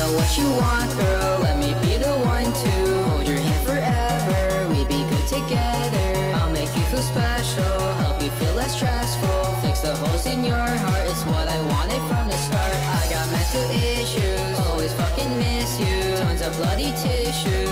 know what you want, girl, let me be the one to hold your hand forever, we'd be good together. I'll make you feel special, help you feel less stressful, fix the holes in your heart, it's what I wanted from the start. I got mental issues, always fucking miss you, tons of bloody tissues,